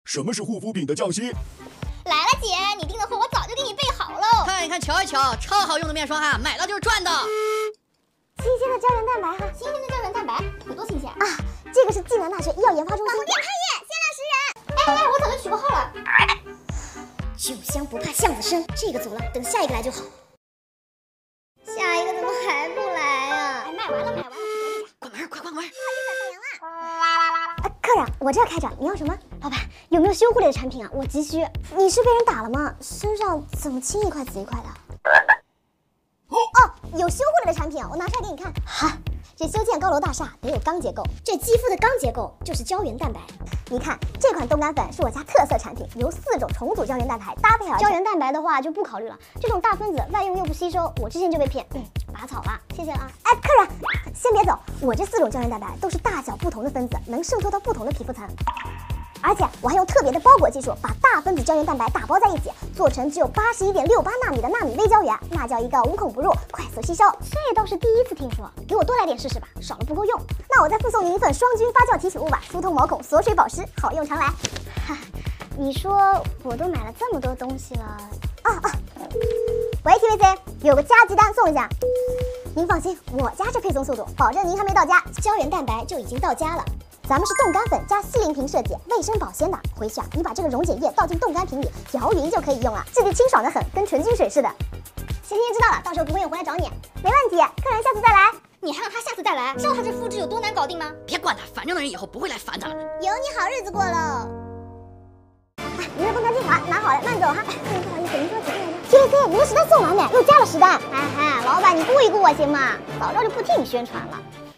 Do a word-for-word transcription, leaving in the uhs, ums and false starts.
什么是护肤品的匠心？ 来了，姐，你订的货我早就给你备好喽。 看一看，瞧一瞧，超好用的面霜哈，买到就是赚的。 新鲜的胶原蛋白哈， 新鲜的胶原蛋白有多新鲜啊？这个是济南大学医药研发中心。 点开业，鲜亮十人。哎哎，我早就取过号了。 酒香不怕巷子深，这个走了，等下一个来就好。 下一个怎么还不来啊？ 哎，卖完了，卖完了， 关门，快关门！ 啊，客人，我这儿开着，你要什么？老板，有没有修护类的产品啊？我急需。你是被人打了吗？身上怎么青一块紫一块的？哦，有修护类的产品啊，我拿出来给你看。哈，这修建高楼大厦得有钢结构，这肌肤的钢结构就是胶原蛋白。你看这款冻干粉是我家特色产品，由四种重组胶原蛋白搭配而成。胶原蛋白的话就不考虑了，这种大分子外用又不吸收，我之前就被骗，嗯，拔草了，谢谢啊。哎，客人，先别走，我这四种胶原蛋白都是大小不同的分子，能渗透到不同的皮肤层。而且我还用特别的包裹技术，把大分子胶原蛋白打包在一起，做成只有八十一点六八纳米的纳米微胶原，那叫一个无孔不入，快速吸收。这倒是第一次听说，给我多来点试试吧，少了不够用。那我再附送您一份双菌发酵提取物吧，疏通毛孔，锁水保湿，好用常来。哈，你说我都买了这么多东西了，啊啊！喂 T V C， 有个加急单送一下。您放心，我家这配送速度，保证您还没到家，胶原蛋白就已经到家了。咱们是冻干粉加吸淋瓶设计，卫生保鲜的。回去啊，你把这个溶解液倒进冻干瓶里，摇匀就可以用了，质地清爽的很，跟纯净水似的。行行，知道了，到时候不会用回来找你。没问题，客人下次再来。 你还让他下次再来？知道他这肤质有多难搞定吗？ 别管他，反正那人以后不会来烦他了。 有你好日子过喽。 哎，您的冻干精华拿好了，慢走哈。不好意思，您说几件来着 ？T V C， 您的实单送完没？又加了实单。哎嗨，老板你顾一顾我行吗？早知道就不替你宣传了。